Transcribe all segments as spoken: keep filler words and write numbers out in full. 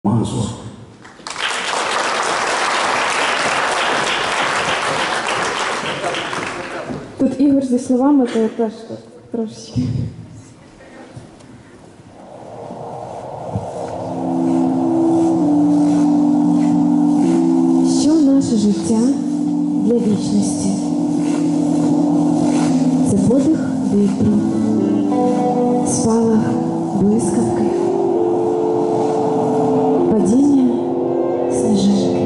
Мазур. Тут Ігор зі словами, то я теж так трошечки. Що наше життя для вічності? Це подих вітру, спалах блискавки, падіння сніжинки.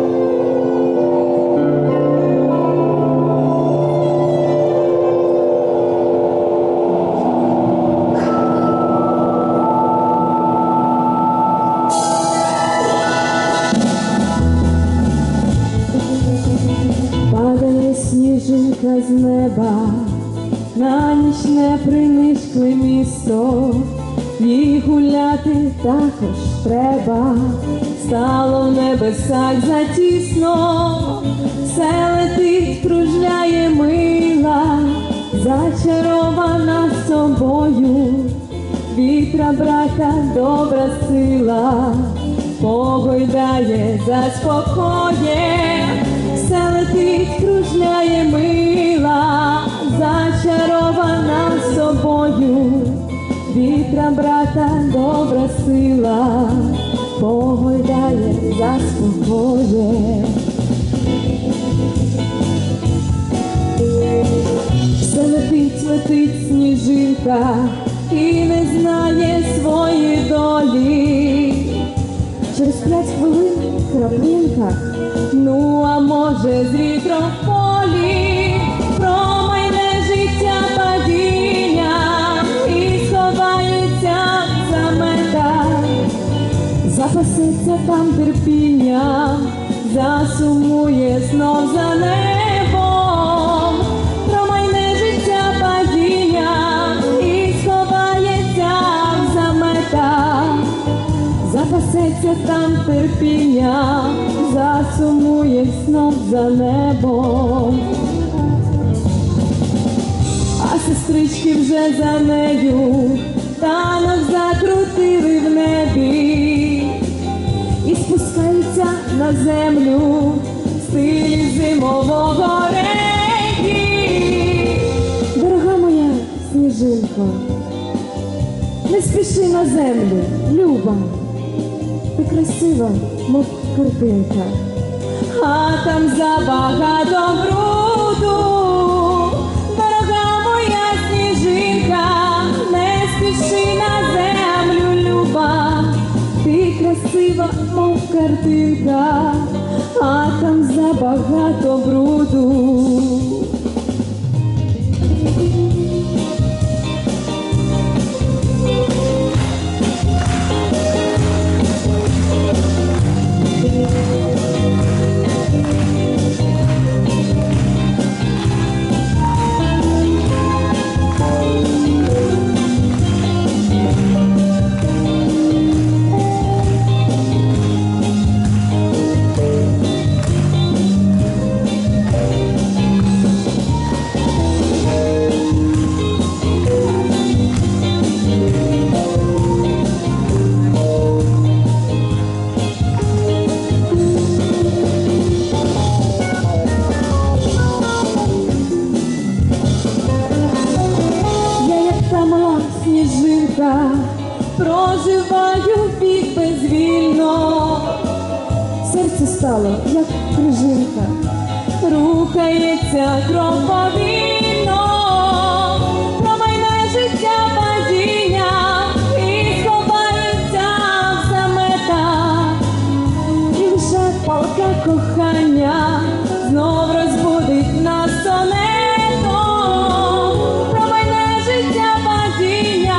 Падає сніжинка з неба, на нічне принишкле місто, їй гуляти також треба, стало в небесах затісно, все летить, кружляє мила, зачарована собою, вітра брата добра сила, погойдає, заспокоє, все летить, кружляє мила, зачарована собою, вітра брата добра сила, погойдає, заспокоє. Все летить, летить сніжинка і не знає своєї долі. Через п'ять хвилин краплинка, ну а може з вітром в полі, промайне життя падіння і сховається в заметах, запасеться там терпіння, засумує знов за небом, промайне життя падіння і сховається в заметах, запасеться там терпіння, засумує знов за небом. А сестрички вже за нею танок закрутили в небі і спускаються на землю в стилі зимового регі. Дорога моя сніжинко, не спіши на землю, люба, ти красива, мов картинка, а там забагато бруду. Дорога моя сніжинка, не спіши на землю, люба, ти красива, мов картинка, а там забагато бруду. Проживаю вік безвільно, серце стало, як крижинка, рухається кров повільно, промайне життя падіння і сховається в заметах, і лише палке кохання знов розбудить нас сонетом. Промайне життя падіння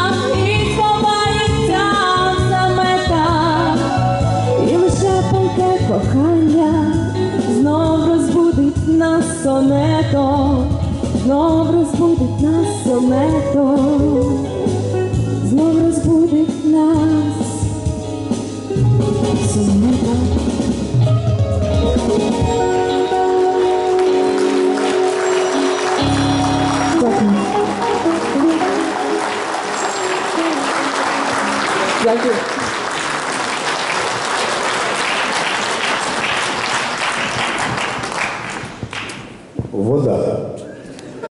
кохання знов розбудить нас сонетом, знов розбудить нас сонетом, знов розбудить нас сонетом. Дякую. Дякую. Вода.